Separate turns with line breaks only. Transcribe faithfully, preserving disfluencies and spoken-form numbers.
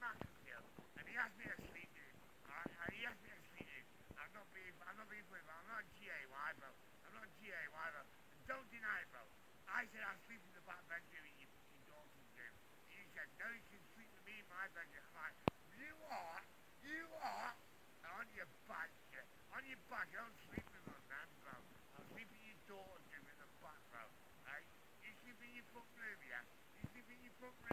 McAskill, and he asked me to sleep with him. Alright, uh, he asked me to sleep with him. I'm not being, I'm not being funny, bro. I'm not G A Y, bro. I'm not G A Y, bro. And don't deny it, bro. I said I'll sleep in the back bedroom in your fucking daughter's room. And you said, no, you can sleep with me in my bedroom. I'm like, you are, you are on your back, yeah. On your back, you don't sleep with us, man, bro. I'll sleep in your daughter's room in the back, bro. Right? You sleep in your front room, yeah? You sleep in your front room.